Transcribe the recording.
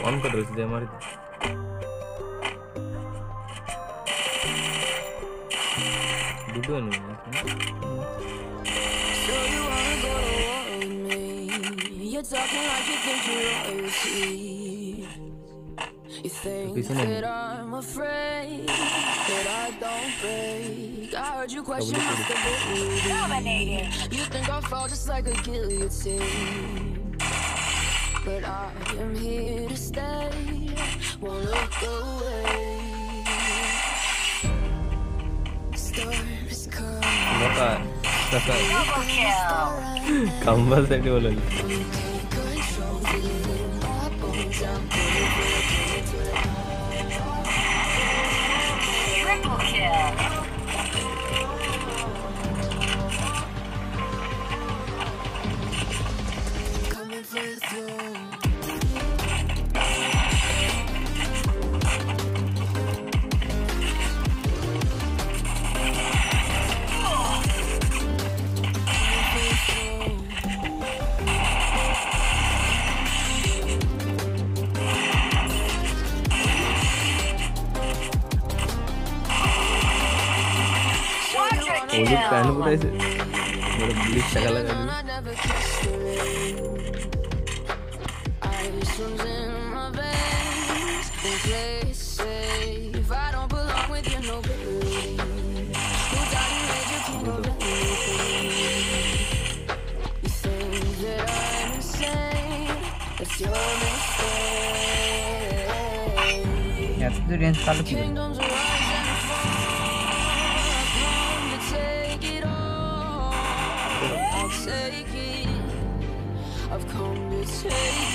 On कर दो सीधे हमारे वीडियो नहीं है You're talking like you think you're royalty. You think that I'm afraid that I don't break. I heard you question my stability. Dominating. You think I fall just like a guillotine, but I am here to stay. Won't look away. Storm is coming. Double kill. Compulsory बोलो Triple kill. Coming for the throne. वो जो पहन पूरा ऐसे मेरा bleach शक्ल लगा दी यार तो रेंज चालू की I've come to take